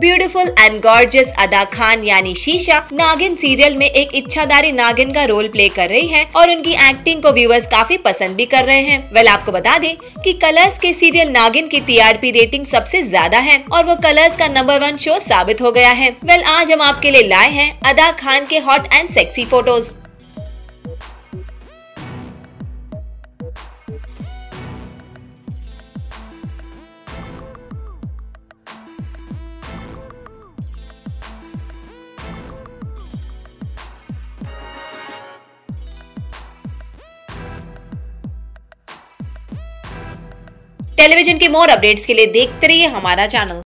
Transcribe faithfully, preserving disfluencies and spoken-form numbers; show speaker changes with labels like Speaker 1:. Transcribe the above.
Speaker 1: Beautiful and gorgeous अदा खान यानी शीशा नागिन सीरियल में एक इच्छाधारी नागिन का रोल प्ले कर रही है और उनकी एक्टिंग को व्यूअर्स काफी पसंद भी कर रहे हैं। वेल आपको बता दें कि कलर्स के सीरियल नागिन की टीआरपी रेटिंग सबसे ज्यादा है और वो कलर्स का नंबर वन शो साबित हो गया है। वेल आज हम आपके लिए लाए हैं अदा खान के hot and sexy photos. Television के मोर अपडेट्स के लिए देखते रहिए हमारा चैनल।